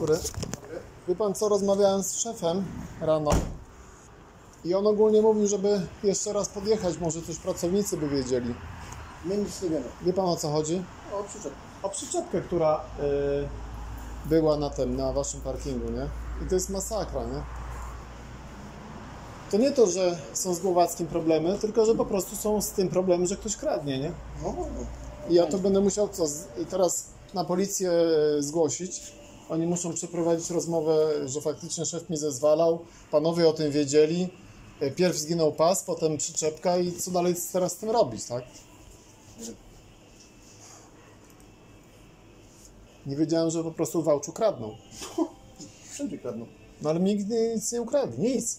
dobry. Wie pan co, rozmawiałem z szefem rano i on ogólnie mówił, żeby jeszcze raz podjechać, może też pracownicy by wiedzieli. My nic nie wiemy. Wie pan o co chodzi? O przyczepę. O przyczepkę, która była na waszym parkingu, nie? I to jest masakra, nie? To nie to, że są z Głowackim problemy, tylko że po prostu są z tym problemy, że ktoś kradnie, nie? No. I ja to będę musiał teraz na policję zgłosić. Oni muszą przeprowadzić rozmowę, że faktycznie szef mi zezwalał. Panowie o tym wiedzieli. Pierw zginął pas, potem przyczepka i co dalej teraz z tym robić, tak? Nie wiedziałem, że po prostu w Wałczu kradną. Wszędzie kradną. No ale nigdy nic nie ukradli, nic.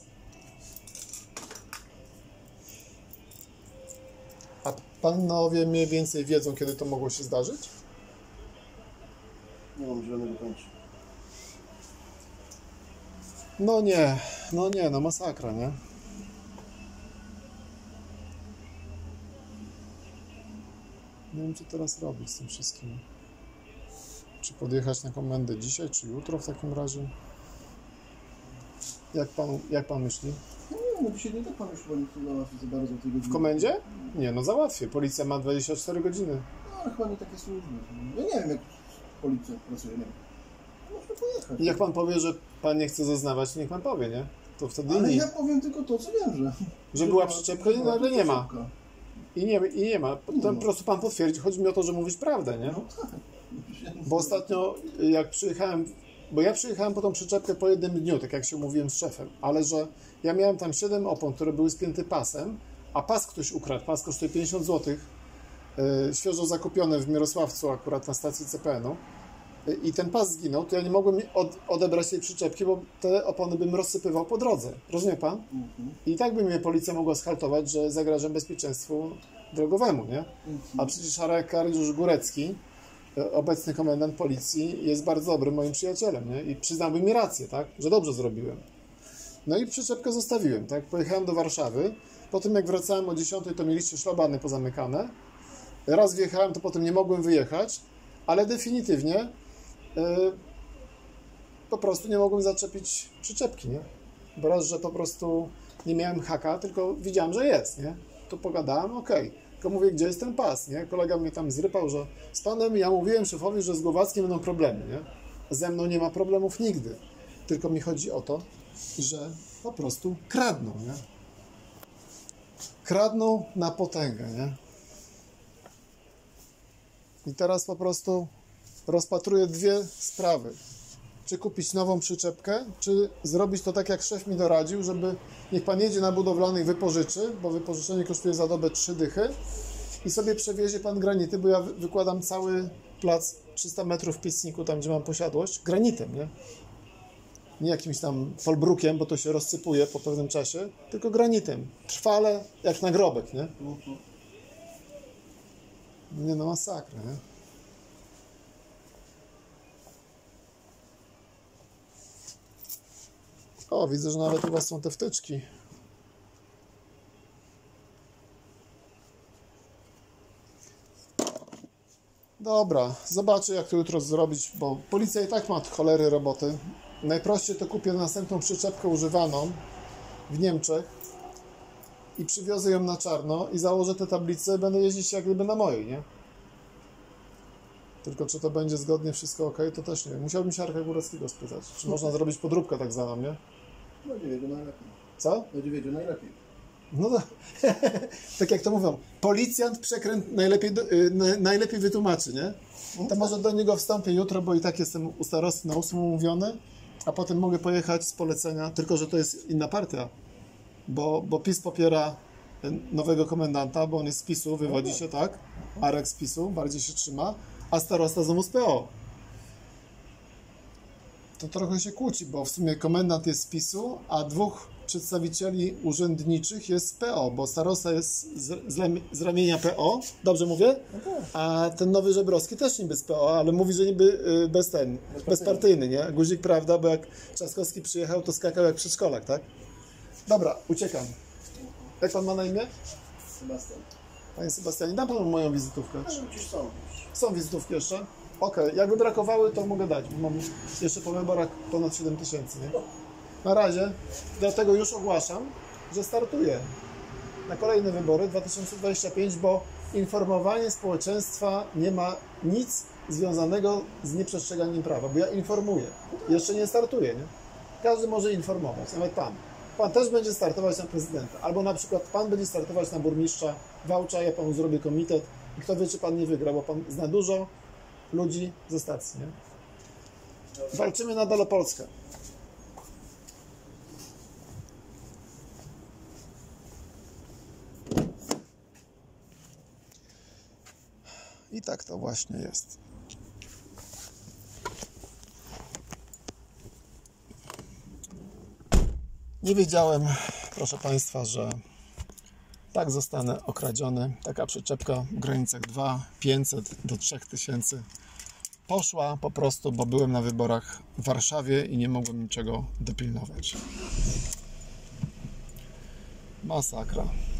A panowie mniej więcej wiedzą, kiedy to mogło się zdarzyć? Nie mam zielonego pojęcia. No masakra, nie? Nie wiem, co teraz robić z tym wszystkim. Czy podjechać na komendę dzisiaj, czy jutro w takim razie? Jak pan myśli? No nie, no dzisiaj nie tak pan już powinien załatwić za bardzo tej godziny. W komendzie? Nie, no załatwię. Policja ma 24 godziny. No ale chyba nie takie służby. Ja nie wiem, jak policja pracuje, nie wiem. Można pojechać. I jak pan powie, że pan nie chce zeznawać, to niech pan powie, nie? To wtedy Ale inni. ja powiem tylko to, co wiem, że Była przyczepka, ale nie ma. przyczepka. I nie ma. To po prostu pan potwierdzi. Chodzi mi o to, że mówisz prawdę, nie? No tak. Bo ostatnio jak przyjechałem, bo ja przyjechałem po tą przyczepkę po jednym dniu, tak jak się umówiłem z szefem, ale że ja miałem tam 7 opon, które były spięte pasem, a pas ktoś ukradł. Pas kosztuje 50 zł, świeżo zakupiony w Mirosławcu akurat na stacji CPN-u i ten pas zginął, to ja nie mogłem odebrać tej przyczepki, bo te opony bym rozsypywał po drodze. Rozumie pan? I tak by mnie policja mogła schaltować, że zagrażam bezpieczeństwu drogowemu, nie? A przecież Arkadiusz Górecki, obecny komendant policji, jest bardzo dobrym moim przyjacielem, nie? I przyznałby mi rację, tak? Że dobrze zrobiłem. No i przyczepkę zostawiłem, tak? Pojechałem do Warszawy. Potem jak wracałem o 10, to mieliście szlabany pozamykane. Raz wjechałem, to potem nie mogłem wyjechać, ale definitywnie po prostu nie mogłem zaczepić przyczepki, nie? Bo raz, że po prostu nie miałem haka, tylko widziałem, że jest, nie? To pogadałem, okej. Tylko mówię, gdzie jest ten pas, nie? Kolega mnie tam zrypał, że z panem, ja mówiłem szefowi, że z Głowackim będą problemy, nie? Ze mną nie ma problemów nigdy. Tylko mi chodzi o to, że po prostu kradną, nie? Kradną na potęgę, nie? I teraz po prostu rozpatruję dwie sprawy. Czy kupić nową przyczepkę, czy zrobić to tak, jak szef mi doradził, żeby niech pan jedzie na budowlany i wypożyczy, bo wypożyczenie kosztuje za dobę 3 dychy i sobie przewiezie pan granity, bo ja wykładam cały plac 300 metrów w Piecniku, tam gdzie mam posiadłość, granitem, nie? Nie jakimś tam folbrukiem, bo to się rozsypuje po pewnym czasie, tylko granitem. Trwale, jak nagrobek, nie? Nie no, masakra, nie? O, widzę, że nawet u was są te wtyczki. Dobra, zobaczę, jak to jutro zrobić, bo policja i tak ma od cholery roboty. Najprościej to kupię następną przyczepkę używaną w Niemczech i przywiozę ją na czarno i założę te tablice, będę jeździć jak gdyby na mojej, nie? Tylko czy to będzie zgodnie wszystko ok, to też nie wiem. Musiałbym się Arka Góreckiego spytać, czy można zrobić podróbkę tak zwaną, nie? Będzie wiedział najlepiej. Co? Będzie wiedział najlepiej. No to, tak jak to mówią, policjant przekręt najlepiej wytłumaczy, nie? To może do niego wstąpię jutro, bo i tak jestem u starosty na 8 umówiony, a potem mogę pojechać z polecenia, tylko że to jest inna partia, bo PiS popiera nowego komendanta, bo on jest z PiS-u, wywodzi się, tak? Arek z PiS-u, bardziej się trzyma, a starosta znowu z PO. To trochę się kłóci, bo w sumie komendant jest z PiS-u, a dwóch przedstawicieli urzędniczych jest z PO, bo starosta jest z ramienia PO, dobrze mówię? A ten nowy Żebrowski też niby z PO, ale mówi, że niby bezpartyjny, nie? Guzik, prawda, bo jak Trzaskowski przyjechał, to skakał jak przedszkolak, tak? Dobra, uciekam. Jak pan ma na imię? Sebastian. Panie Sebastianie, dam panu moją wizytówkę. Ale gdzieś są. Są wizytówki jeszcze? Okej, jakby brakowały, to mogę dać, bo mam jeszcze po wyborach ponad 7 000, nie? Na razie, dlatego już ogłaszam, że startuję na kolejne wybory 2025, bo informowanie społeczeństwa nie ma nic związanego z nieprzestrzeganiem prawa, bo ja informuję, jeszcze nie startuję, nie? Każdy może informować, nawet pan. Pan też będzie startować na prezydenta, albo na przykład pan będzie startować na burmistrza Wałcza, ja panu zrobię komitet i kto wie, czy pan nie wygra, bo pan zna dużo ludzi ze stacji, nie? Walczymy nadal o Polskę. I tak to właśnie jest. Nie wiedziałem, proszę Państwa, że tak zostanę okradziony. Taka przyczepka w granicach 2500 do 3000 poszła po prostu, bo byłem na wyborach w Warszawie i nie mogłem niczego dopilnować. Masakra.